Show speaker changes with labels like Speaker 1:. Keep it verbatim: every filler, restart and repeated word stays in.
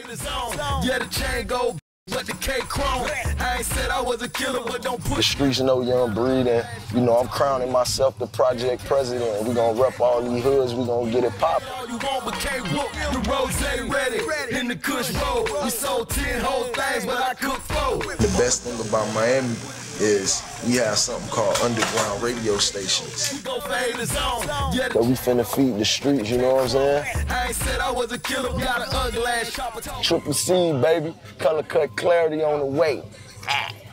Speaker 1: Yeah, the chain go, but the K chrome. I ain't said I was a killer, but don't push.
Speaker 2: The streets know Young Breed, and you know I'm crowning myself the project president. We gonna rep all these hoods. We gonna get it poppin'.
Speaker 1: All you want but can't whoop. The rose ain't ready. In the Kush road, we sold ten whole things, but I cooked four.
Speaker 3: The best thing about Miami is we have something called underground radio stations.
Speaker 1: We gon' fade the zone. Yeah,
Speaker 2: So we finna feed the streets, you know what I'm saying?
Speaker 1: I ain't said I was a killer, got an ugly ass chopper.
Speaker 2: Triple C, baby. Color cut clarity on the way.